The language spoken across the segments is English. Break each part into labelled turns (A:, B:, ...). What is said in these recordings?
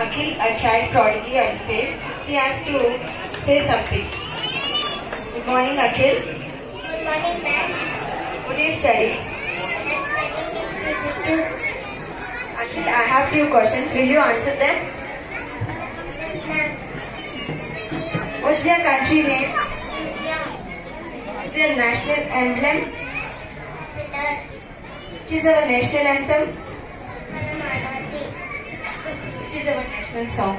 A: Akhil, a child prodigy on stage. He has to say something. Good morning, Akhil.
B: Good morning, ma'am.
A: What do you study? Akhil, I have few questions. Will you answer them? What's your country name? What's your national emblem? Which is our national anthem? Which is our national song?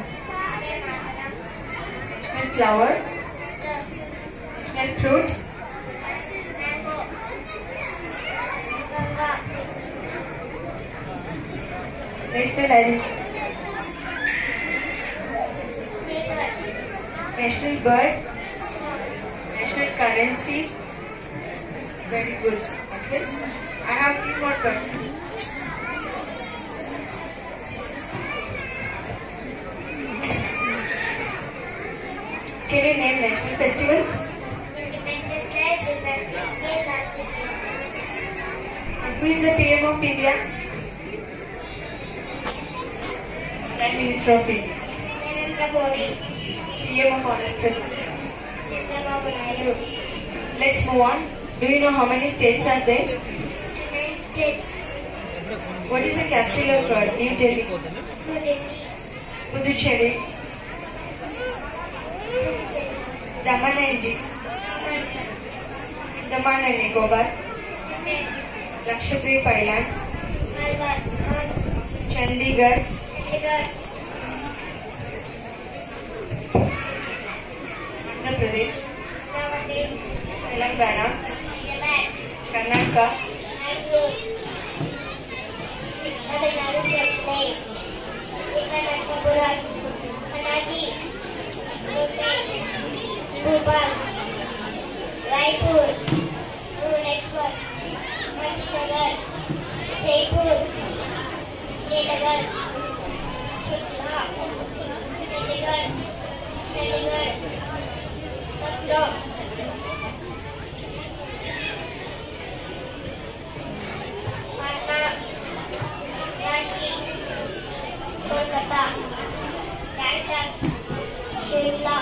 A: National flower? National fruit? National animal? National bird? National currency? Very good. Okay. I have few more questions. Can you name national festivals? And who is the PM of India? Prime Minister of India. CM of Honorable. Let's move on. Do you know how many states are there?
B: 9 states.
A: What is the capital of New Delhi? Puducherry. Daman and Nicobar. Lakshadweep Island. Chandigarh. Andhra Pradesh. Telangana. Karnataka.
B: Bhopal, Raipur, Bhubaneswar, Chandigarh, Jaipur, Srinagar, Shimla, Chandigarh, Lucknow, Patna, Ranchi, Kolkata, Calcutta, Shimla,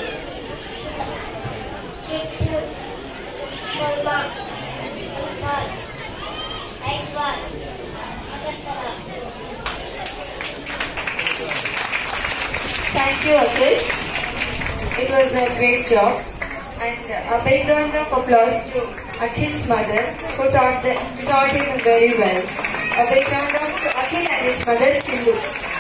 A: Thank you, Akhil. It was a great job. And a big round of applause to Akhil's mother, who taught him very well. A big round of Akhil and his mother, Sindhu.